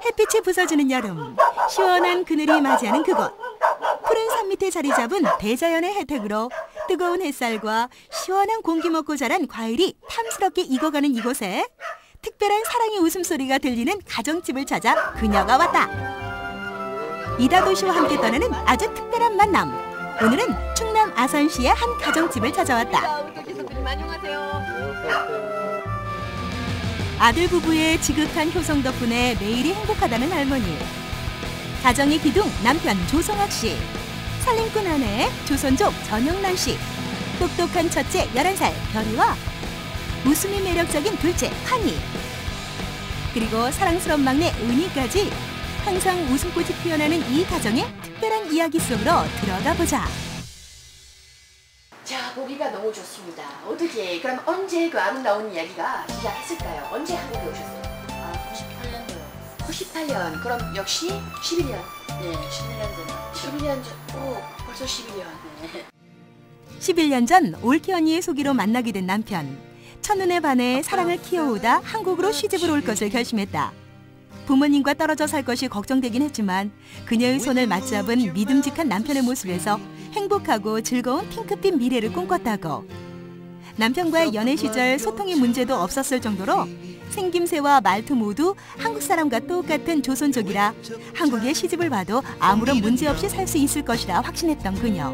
햇빛이 부서지는 여름, 시원한 그늘이 맞이하는 그곳. 푸른 산 밑에 자리 잡은 대자연의 혜택으로 뜨거운 햇살과 시원한 공기 먹고 자란 과일이 탐스럽게 익어가는 이곳에 특별한 사랑의 웃음소리가 들리는 가정집을 찾아 그녀가 왔다. 이다도 씨와 함께 떠나는 아주 특별한 만남. 오늘은 충남 아산시의 한 가정집을 찾아왔다. 아들 부부의 지극한 효성 덕분에 매일이 행복하다는 할머니. 가정의 기둥 남편 조성학 씨. 살림꾼 아내 조선족 전영란 씨. 똑똑한 첫째 11살 별이와 웃음이 매력적인 둘째 환희. 그리고 사랑스러운 막내 은희까지 항상 웃음꽃이 피어나는 이 가정의 특별한 이야기 속으로 들어가 보자. 자, 보기가 너무 좋습니다. 어떻게, 그럼 언제 그 아름다운 이야기가 시작했을까요? 언제 한국에 오셨어요? 98년도요. 98년. 그럼 역시 11년. 네, 11년 전. 11년 전. 오, 벌써 11년. 네. 11년 전 올케 언니의 소개로 만나게 된 남편. 첫눈에 반해 사랑을 키워오다 한국으로 시집을 올 것을 결심했다. 부모님과 떨어져 살 것이 걱정되긴 했지만 그녀의 손을 맞잡은 믿음직한 남편의 모습에서 행복하고 즐거운 핑크빛 미래를 꿈꿨다고. 남편과의 연애 시절 소통의 문제도 없었을 정도로 생김새와 말투 모두 한국 사람과 똑같은 조선족이라 한국에 시집을 와도 아무런 문제 없이 살 수 있을 것이라 확신했던 그녀.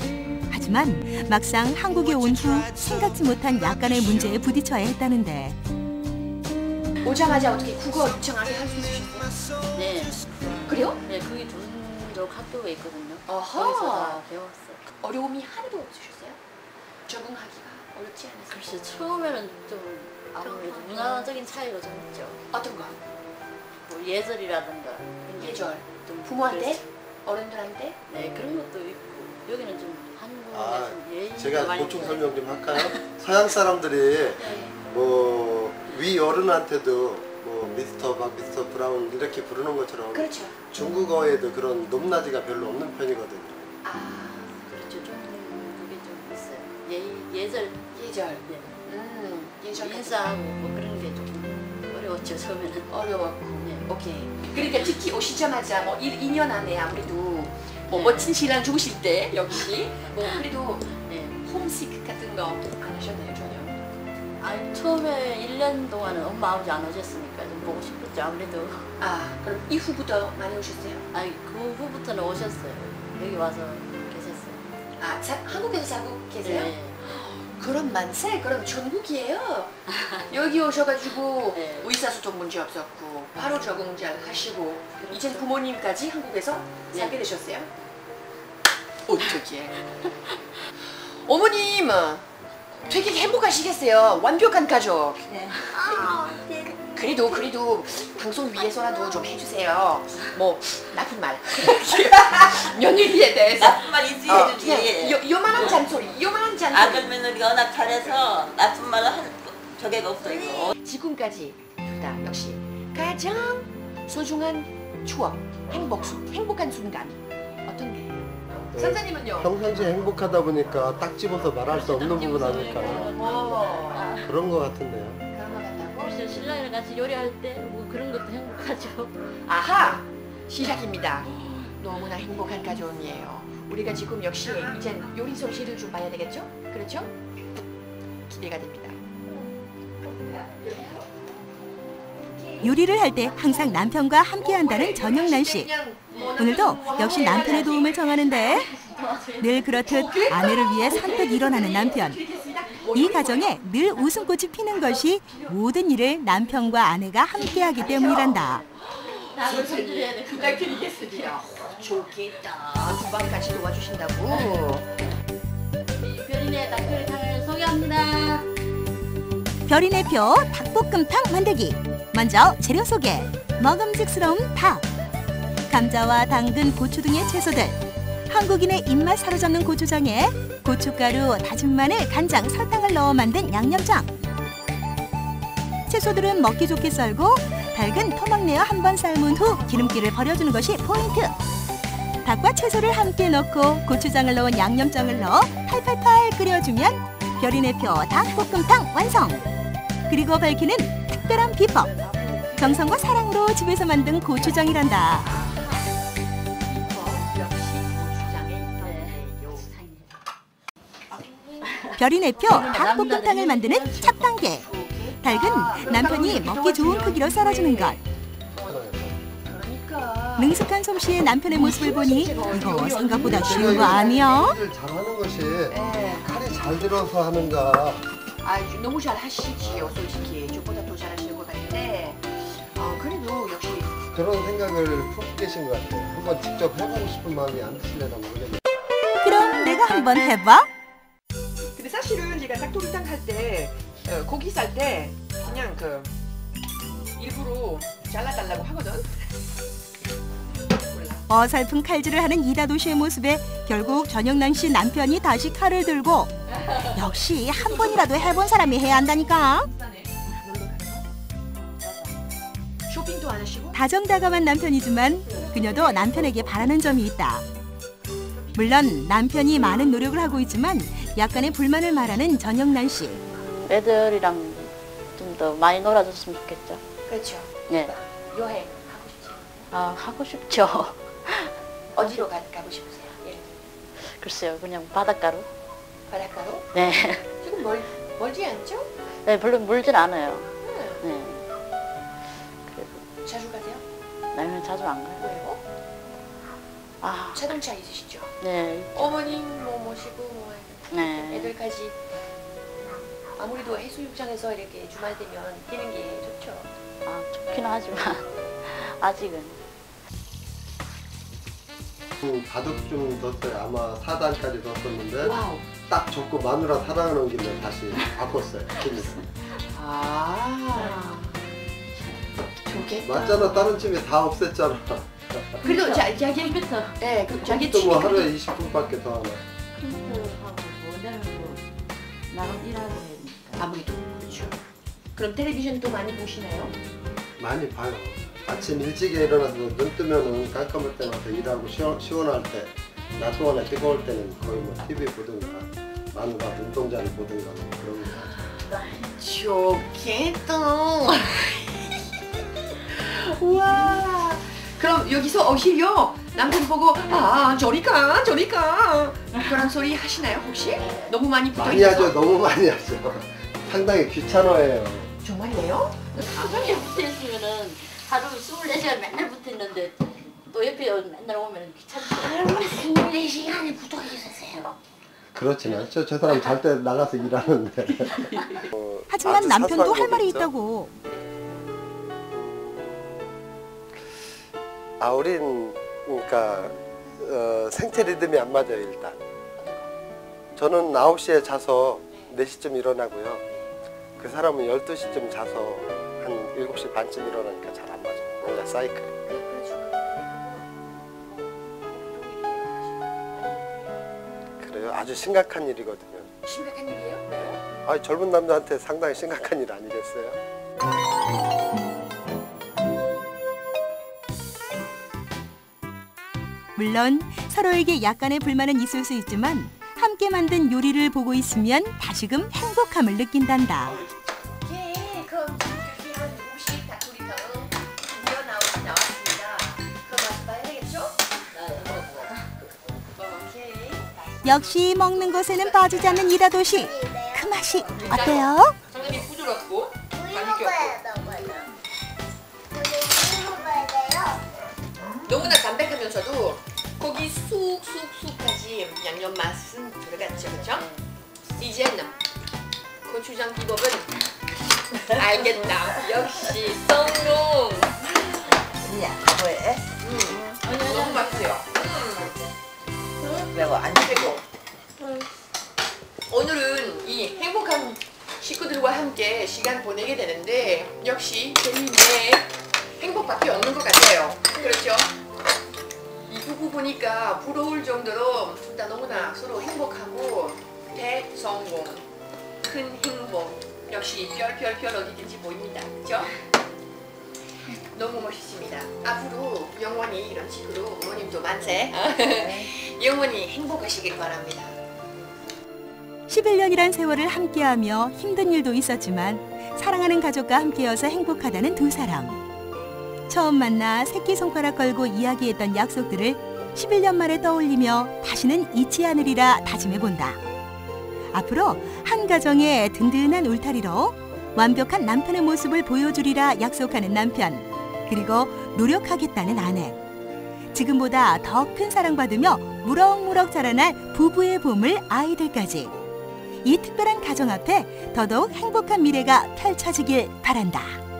하지만 막상 한국에 온 후 생각지 못한 약간의 문제에 부딪혀야 했다는데. 오자마자 어떻게 국어 유창하게 할 수 있으셨어요? 네. 그래요? 네, 그게 조선족 학교에 있거든요. 어허. 거기서 다 배웠어요. 어려움이 하나도 없으셨어요? 적응하기가 어렵지 않았어요? 글쎄, 처음에는 좀 아무래도 문화적인 차이가 좀 있죠. 어떤 거? 뭐 예절이라든가. 그런 게 예절. 좀 부모한테? 그렇지. 어른들한테? 네, 그런 것도 있고. 여기는 좀 한국에 좀 예의가 제가 많이 보충 있어요. 설명 좀 할까요? 서양 사람들이 네. 뭐 위 어른한테도 뭐 미스터 박, 미스터 브라운 이렇게 부르는 것처럼 그렇죠. 중국어에도 그런 높낮이가 별로 없는 편이거든요. 아, 그렇죠. 좀 그게 좀 있어요. 예절. 예절. 네. 예절. 인사하고 뭐 그런 게 좀 어려웠죠, 처음에는. 어려웠고. 네. 오케이. 그러니까 특히 오시자마자 뭐 2년 안에 아무래도 뭐 네. 멋진 신랑 죽으실 때 역시 뭐 그래도 네. 홈식 같은 거 안 하셨나요, 전혀? 아니, 처음에 1년 동안은 엄마 아버지 안 오셨으니까 좀 보고 싶었죠, 아무래도. 아, 그럼 이후부터 많이 오셨어요? 아니, 그 후부터는 오셨어요. 여기 와서 계셨어요. 아, 한국에서 살고 계세요? 네. 그럼 만세? 그럼 전국이에요? 여기 오셔가지고 네. 의사소통 문제 없었고 바로 적응 잘 하시고 그렇죠. 이젠 부모님까지 한국에서 네. 살게 되셨어요? 어떻게? 어머님 되게 행복하시겠어요. 완벽한 가족. 네. 그래도 방송 위해서라도 좀 해주세요. 뭐 나쁜 말. 며느리에 대해서. 나쁜 말 이지 해주지. 요만한 잔소리. 요만한 잔소리. 아들 며느리가 워낙 잘해서 나쁜 말을 한 적이 없어 이거. 지금까지 둘 다 역시 가장 소중한 추억, 행복한 순간 어떤 게? 선생님은요? 평상시에 행복하다 보니까 딱 집어서 말할 수 없는 부분 아닐까요? 그런 것 같은데요. 그런 거 같다고? 그래서 신랑이랑 같이 요리할 때 뭐 그런 것도 행복하죠. 아하! 시작입니다. 너무나 행복한 가족이에요. 우리가 지금 역시 이젠 요리 솜씨를 좀 봐야 되겠죠? 그렇죠? 기대가 됩니다. 요리를 할 때 항상 남편과 함께 한다는 전영란 씨. 오늘도 역시 남편의 도움을 청하는데 늘 그렇듯 아내를 위해 선뜻 일어나는 남편. 이 가정에 늘 웃음꽃이 피는 것이 모든 일을 남편과 아내가 함께하기 때문이란다. 선생님 부탁드리겠습니다. 좋겠다. 두 번 같이 도와주신다고. 별이네 닭도리탕을 소개합니다. 별이네표 닭볶음탕 만들기. 먼저 재료 소개. 먹음직스러운 닭, 감자와 당근, 고추 등의 채소들, 한국인의 입맛 사로잡는 고추장에 고춧가루, 다진 마늘, 간장, 설탕을 넣어 만든 양념장. 채소들은 먹기 좋게 썰고 닭은 토막 내어 한 번 삶은 후 기름기를 버려주는 것이 포인트. 닭과 채소를 함께 넣고 고추장을 넣은 양념장을 넣어 팔팔팔 끓여주면 별이네표 닭볶음탕 완성! 그리고 밝히는 특별한 비법. 정성과 사랑으로 집에서 만든 고추장이란다. 별이 내표 닭볶음탕을 만드는 첫 단계. 닭은 남편이 먹기 좋은 크기로 썰어주는 것. 능숙한 솜씨의 남편의 모습을 보니 이거 생각보다 쉬운 거 아니야? 일을 잘하는 것이 칼이 잘 들어서 하는가. 아, 너무 잘 하시지요, 솔직히. 저보다 더 잘하시는 것 같은데. 그래도 역시. 그런 생각을 품고 계신 것 같아요. 한번 직접 해보고 싶은 마음이 안 드실려나 모르겠네요. 그럼 내가 한번 해봐. 근데 사실은 제가 닭도리탕 할 때, 고기 쌀 때 그냥 일부러 잘라달라고 하거든. 어설픈 칼질을 하는 이다도 씨의 모습에 결국 전영란 씨 남편이 다시 칼을 들고 역시 한 번이라도 해본 사람이 해야 한다니까. 쇼핑도 안 하시고? 다정다감한 남편이지만 그녀도 남편에게 바라는 점이 있다. 물론 남편이 많은 노력을 하고 있지만 약간의 불만을 말하는 전영란 씨. 애들이랑 좀 더 많이 놀아줬으면 좋겠죠. 그렇죠. 네. 여행 하고 싶지? 하고 싶죠. 어디로 가고 싶으세요? 예. 글쎄요, 그냥 바닷가로. 바닷가로? 네. 지금 멀지 않죠? 네, 별로 물진 않아요. 네. 네. 자주 가세요? 나는 자주 안 가요. 왜요? 자동차 있으시죠? 네. 어머님 모시고 네. 애들까지. 아무래도 해수욕장에서 이렇게 주말 되면 뛰는 게 좋죠. 좋긴 하지만 아직은. 바둑 좀 뒀어요. 아마 4단까지 뒀었는데 와우. 딱 접고 마누라 사랑하는 길래 다시 바꿨어요. 좋겠다. 맞잖아. 다른 집에 다 없앴잖아. 그래도 자기부터. 네, 자기 또 뭐 취미. 하루에 20분밖에 더 하나. 나름 일하고 해야 되니까. 아무래도 그렇죠. 그럼 텔레비전도 많이 보시나요? 많이 봐요. 아침 일찍에 일어나서 눈 뜨면은 깜깜할 때마다 일하고 시원할 때, 낮 동안에 뜨거울 때는 거의 뭐 TV 보든가 마누라 눈동자를 보든가 뭐 그런 거. 좋겠다. 와. 그럼 여기서 오히려 남편 보고 저리 가. 그런 소리 하시나요 혹시? 너무 많이 붙어 많이 하죠. 너무 많이 하죠. 상당히 귀찮아해요. 정말이에요? 가정에 붙어 있으면은 하루 24시간 맨날 붙어 있는데 또 옆에 맨날 오면 귀찮죠. 하루 24시간에 붙어 계세요. 그렇진 않죠. 저 사람 잘 때 나가서 일하는데. 하지만 아주 남편도 사소한 할 말이 거겠죠? 있다고. 우린 그러니까 생체 리듬이 안 맞아요. 일단 저는 9시에 자서 4시쯤 일어나고요. 그 사람은 12시쯤 자서 한 7시 반쯤 일어나니까 잘 안 맞아요. 혼자 사이클. 그래요? 아주 심각한 일이거든요. 심각한 일이에요? 왜요? 젊은 남자한테 상당히 심각한 일 아니겠어요? 물론 서로에게 약간의 불만은 있을 수 있지만 함께 만든 요리를 보고 있으면 다시금 행복함을 느낀단다. 예, 그럼 지금 한 7시 닭도리탕 드디어 나왔습니다. 그럼 맛을 봐야 되겠죠? 오케이. 역시 먹는 것에는 빠지지 않는 이다도 씨. 그 맛이 어때요? 상당히 부드럽고 우유 맛있게 먹어야 돼요. 너무나 담백하면서도 고기 쑥쑥쑥까지 양념 맛은 들어갔죠, 그렇죠? 이제는 고추장 비법은 알겠다. 역시 성공. 아니야, 왜? 너무 맛있어요. 매워, 안 그리고 오늘은 이 행복한 식구들과 함께 시간 보내게 되는데 역시 재미있네. 행복밖에 없는 것 같아요. 그렇죠? 이 부부 보니까 부러울 정도로 둘 다 너무나 서로 행복하고 대성공, 큰 행복. 역시 별별별 어디든지 보입니다. 그렇죠? 너무 멋있습니다. 앞으로 영원히 이런 식으로 어머님도 만세. 영원히 행복하시길 바랍니다. 11년이란 세월을 함께하며 힘든 일도 있었지만 사랑하는 가족과 함께여서 행복하다는 두 사람. 처음 만나 새끼손가락 걸고 이야기했던 약속들을 11년 만에 떠올리며 다시는 잊지 않으리라 다짐해본다. 앞으로 한 가정의 든든한 울타리로 완벽한 남편의 모습을 보여주리라 약속하는 남편, 그리고 노력하겠다는 아내. 지금보다 더 큰 사랑받으며 무럭무럭 자라날 부부의 보물 아이들까지. 이 특별한 가정 앞에 더더욱 행복한 미래가 펼쳐지길 바란다.